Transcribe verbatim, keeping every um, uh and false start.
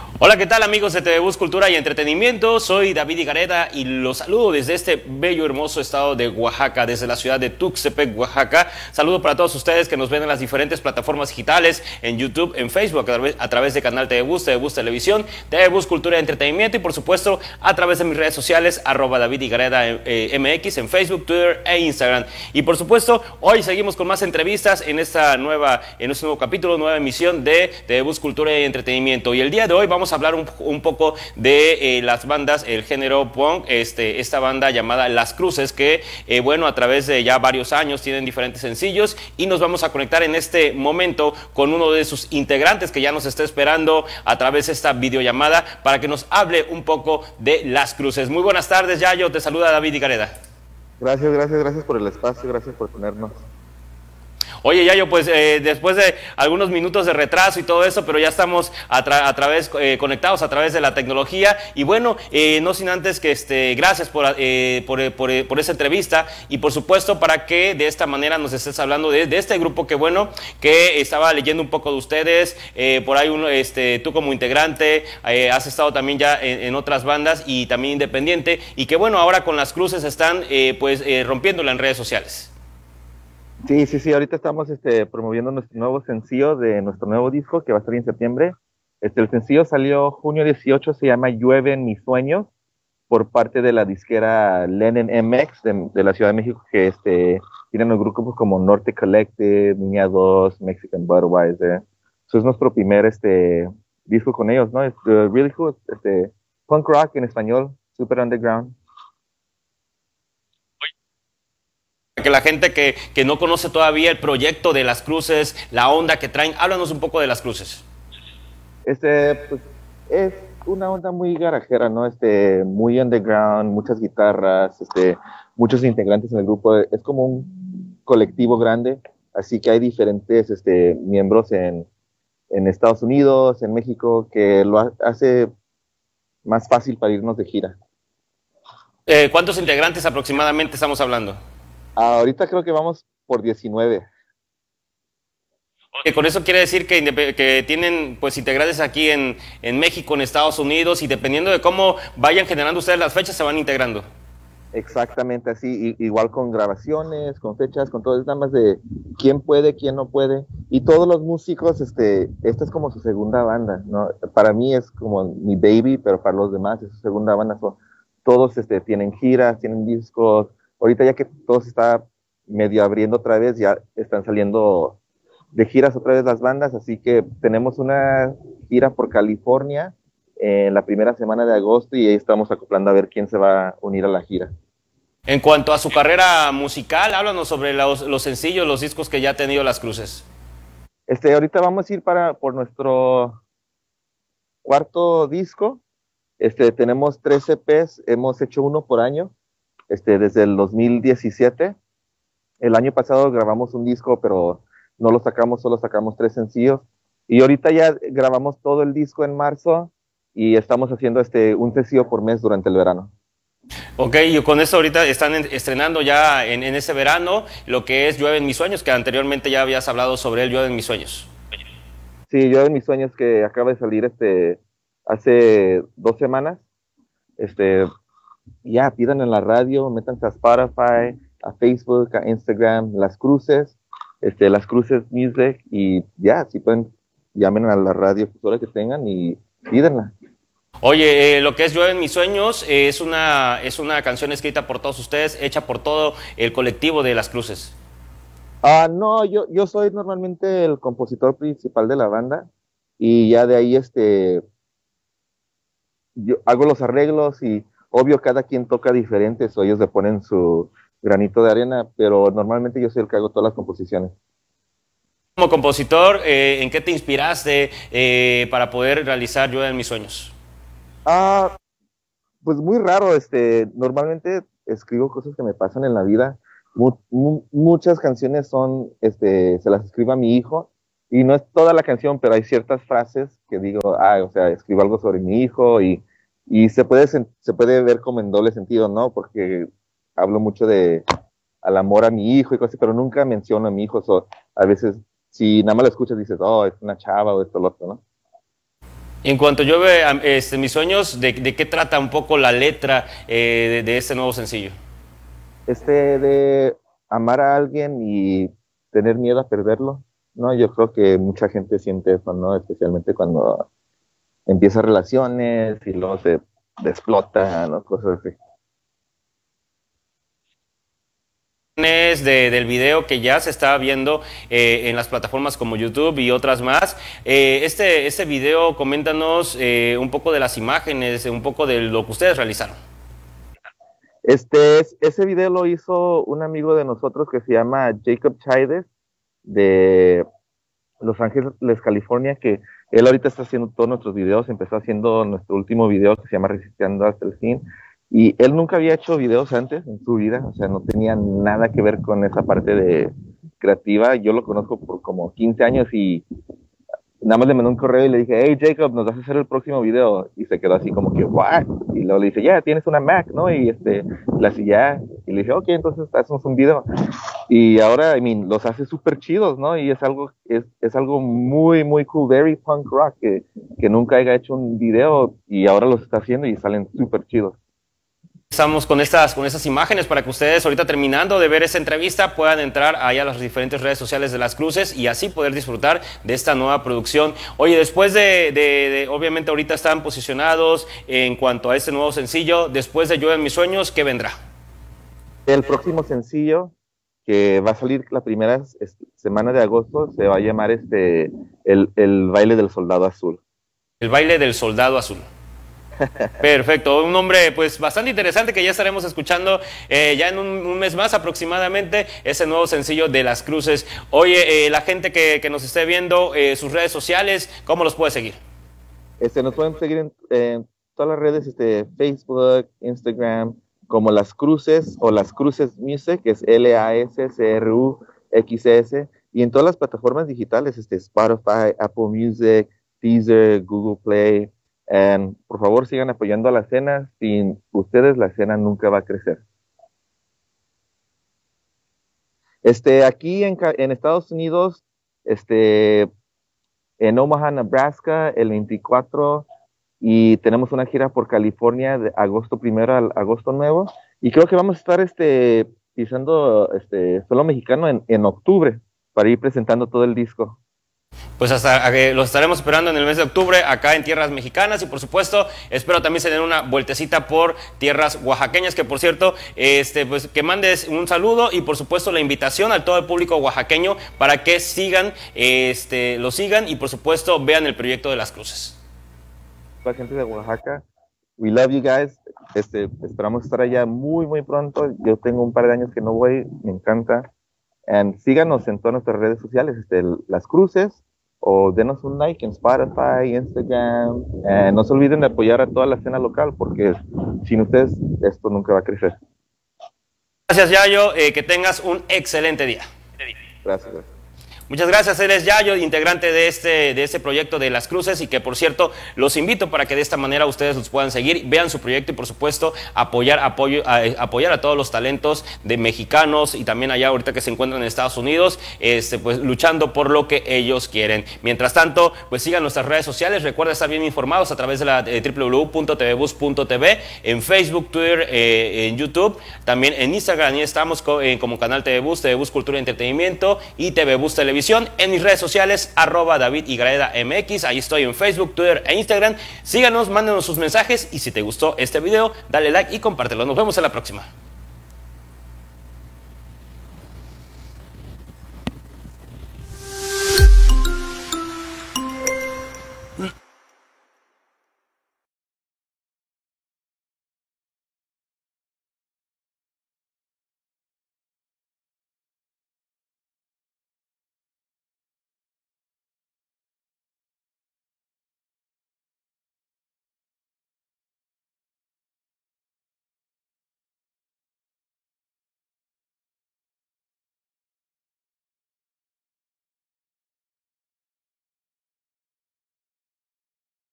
Hola, ¿qué tal amigos de T V Bus Cultura y Entretenimiento? Soy David Higareda y los saludo desde este bello, hermoso estado de Oaxaca, desde la ciudad de Tuxtepec, Oaxaca. Saludo para todos ustedes que nos ven en las diferentes plataformas digitales, en YouTube, en Facebook, a través, a través de canal T V Bus, T V Bus Televisión, T V Bus Cultura y Entretenimiento y por supuesto a través de mis redes sociales, arroba David Higareda eh, M X en Facebook, Twitter e Instagram. Y por supuesto, hoy seguimos con más entrevistas en esta nueva, en este nuevo capítulo, nueva emisión de T V Bus Cultura y Entretenimiento. Y el día de hoy vamos a hablar un, un poco de eh, las bandas, el género punk, este, esta banda llamada Las Cruces, que eh, bueno, a través de ya varios años tienen diferentes sencillos y nos vamos a conectar en este momento con uno de sus integrantes que ya nos está esperando a través de esta videollamada para que nos hable un poco de Las Cruces. Muy buenas tardes, Yayo, te saluda David Higareda. Gracias, gracias, gracias por el espacio, gracias por tenernos. Oye, Yayo, pues eh, después de algunos minutos de retraso y todo eso, pero ya estamos a, tra a través eh, conectados a través de la tecnología y bueno, eh, no sin antes que este, gracias por, eh, por, por, por esa entrevista y por supuesto para que de esta manera nos estés hablando de, de este grupo que bueno, que estaba leyendo un poco de ustedes, eh, por ahí uno, este, tú como integrante eh, has estado también ya en, en otras bandas y también independiente y que bueno, ahora con Las Cruces están eh, pues eh, rompiéndola en redes sociales. Sí, sí, sí, ahorita estamos este, promoviendo nuestro nuevo sencillo de nuestro nuevo disco que va a salir en septiembre. Este, el sencillo salió junio dieciocho, se llama Llueven mis sueños, por parte de la disquera Lennon M X de, de la Ciudad de México, que este, tienen los grupos como Norte Collective, Niña dos, Mexican Budweiser. Eso es nuestro primer este, disco con ellos, ¿no? Es uh, really cool, este, punk rock en español, super underground. Que la gente que, que no conoce todavía el proyecto de Las Cruces, la onda que traen, háblanos un poco de Las Cruces. Este, pues, es una onda muy garajera, ¿no? Este, muy underground, muchas guitarras, este, muchos integrantes en el grupo. Es como un colectivo grande, así que hay diferentes, este, miembros en, en Estados Unidos, en México, que lo hace más fácil para irnos de gira. Eh, ¿Cuántos integrantes aproximadamente estamos hablando? Ahorita creo que vamos por diecinueve. Okay, con eso quiere decir que, que tienen pues integrantes aquí en, en México, en Estados Unidos, y dependiendo de cómo vayan generando ustedes las fechas, se van integrando. Exactamente así, igual con grabaciones, con fechas, con todo, es nada más de quién puede, quién no puede, y todos los músicos, este, esta es como su segunda banda, ¿no? Para mí es como mi baby, pero para los demás es su segunda banda, so, todos este, tienen giras, tienen discos. Ahorita ya que todo se está medio abriendo otra vez, ya están saliendo de giras otra vez las bandas, así que tenemos una gira por California en la primera semana de agosto y ahí estamos acoplando a ver quién se va a unir a la gira. En cuanto a su carrera musical, háblanos sobre los, los sencillos, los discos que ya ha tenido Las Cruces. Este, ahorita vamos a ir para, por nuestro cuarto disco. Este, tenemos tres E Pes, hemos hecho uno por año. Este, desde el dos mil diecisiete. El año pasado grabamos un disco, pero no lo sacamos, solo sacamos tres sencillos. Y ahorita ya grabamos todo el disco en marzo y estamos haciendo este, un sencillo por mes durante el verano. Ok, y con eso ahorita están estrenando ya en, en ese verano lo que es Llueven mis sueños, que anteriormente ya habías hablado sobre el Llueven mis sueños. Sí, Llueven mis sueños, que acaba de salir este, hace dos semanas. Este... Ya, pidan en la radio, métanse a Spotify, a Facebook, a Instagram, Las Cruces, este, Las Cruces Music, y ya, si pueden, llamen a la radio que tengan y pídanla. Oye, eh, lo que es Llueven mis sueños eh, es, una, es una canción escrita por todos ustedes, hecha por todo el colectivo de Las Cruces. Ah, no, yo, yo soy normalmente el compositor principal de la banda, y ya de ahí, este, yo hago los arreglos y obvio, cada quien toca diferente, o ellos le ponen su granito de arena, pero normalmente yo soy el que hago todas las composiciones. Como compositor, eh, ¿en qué te inspiraste eh, para poder realizar Llueven mis sueños? Ah, pues muy raro, este, normalmente escribo cosas que me pasan en la vida. Mu mu muchas canciones son, este, se las escribo a mi hijo, y no es toda la canción, pero hay ciertas frases que digo, ah, o sea, escribo algo sobre mi hijo y Y se puede, se puede ver como en doble sentido, ¿no? Porque hablo mucho de al amor a mi hijo y cosas, pero nunca menciono a mi hijo. So, a veces, si nada más lo escuchas, dices, oh, es una chava o esto o lo otro, ¿no? En cuanto yo veo este, mis sueños, ¿de, de qué trata un poco la letra eh, de, de este nuevo sencillo? Este de amar a alguien y tener miedo a perderlo, ¿no? Yo creo que mucha gente siente eso, ¿no? Especialmente cuando empieza relaciones y luego se explota, ¿no? Cosas así. De, del video que ya se está viendo eh, en las plataformas como YouTube y otras más. Eh, este, este video, coméntanos eh, un poco de las imágenes, un poco de lo que ustedes realizaron. Este, ese video lo hizo un amigo de nosotros que se llama Jacob Chaides, de Los Ángeles, California, que él ahorita está haciendo todos nuestros videos. Empezó haciendo nuestro último video que se llama Resistiendo hasta el fin. Y él nunca había hecho videos antes en su vida, o sea, no tenía nada que ver con esa parte de creativa. Yo lo conozco por como quince años y nada más le mandé un correo y le dije, hey Jacob, nos vas a hacer el próximo video. Y se quedó así como que, what? Y luego le dice, ya, yeah, tienes una Mac, ¿no? Y este, le así, ya. Y le dije, ok, entonces hacemos un video. Y ahora, I mean, los hace súper chidos, ¿no? Y es algo, es, es algo muy, muy cool, very punk rock, que, que nunca haya hecho un video y ahora los está haciendo y salen súper chidos. Estamos con estas, con estas imágenes para que ustedes ahorita terminando de ver esa entrevista puedan entrar ahí a las diferentes redes sociales de Las Cruces y así poder disfrutar de esta nueva producción. Oye, después de, de, de obviamente ahorita están posicionados en cuanto a este nuevo sencillo, después de Yo en mis sueños, ¿qué vendrá? El próximo sencillo que va a salir la primera semana de agosto se va a llamar este el, el baile del soldado azul. El baile del soldado azul. Perfecto, un nombre pues bastante interesante que ya estaremos escuchando eh, ya en un, un mes más aproximadamente, ese nuevo sencillo de Las Cruces. Oye, eh, la gente que, que nos esté viendo, eh, sus redes sociales, ¿cómo los puede seguir? Este, nos pueden seguir en eh, todas las redes, este, Facebook, Instagram, como Las Cruces o Las Cruces Music, que es L A S C R U X S, y en todas las plataformas digitales, este, Spotify, Apple Music, Deezer, Google Play. And, por favor, sigan apoyando a la escena. Sin ustedes, la escena nunca va a crecer. Este, aquí en, en Estados Unidos, este, en Omaha, Nebraska, el veinticuatro, y tenemos una gira por California de agosto primero al agosto nuevo, y creo que vamos a estar este, pisando este, suelo mexicano en, en octubre para ir presentando todo el disco. Pues hasta que los estaremos esperando en el mes de octubre acá en tierras mexicanas y por supuesto espero también se den una vueltecita por tierras oaxaqueñas, que por cierto este pues que mandes un saludo y por supuesto la invitación a todo el público oaxaqueño para que sigan este lo sigan y por supuesto vean el proyecto de Las Cruces. La gente de Oaxaca, we love you guys. Este, esperamos estar allá muy muy pronto. Yo tengo un par de años que no voy, me encanta. And síganos en todas nuestras redes sociales, este, Las Cruces, o denos un like en Spotify, Instagram. Eh, no se olviden de apoyar a toda la escena local, porque sin ustedes esto nunca va a crecer. Gracias, Yayo, eh, que tengas un excelente día. Gracias. gracias. Muchas gracias, él es Yayo, integrante de este, de este proyecto de Las Cruces y que por cierto los invito para que de esta manera ustedes los puedan seguir, vean su proyecto y por supuesto apoyar, apoyo, a, apoyar a todos los talentos de mexicanos y también allá ahorita que se encuentran en Estados Unidos, este, pues luchando por lo que ellos quieren. Mientras tanto, pues sigan nuestras redes sociales, recuerda estar bien informados a través de la eh, w w w punto t v bus punto t v, en Facebook, Twitter, eh, en YouTube, también en Instagram, y estamos co eh, como canal T V Bus, T V Bus Cultura y Entretenimiento y T V Bus Televisión. En mis redes sociales, arroba David Igareda M X, ahí estoy en Facebook, Twitter e Instagram. Síganos, mándenos sus mensajes y si te gustó este video, dale like y compártelo. Nos vemos en la próxima.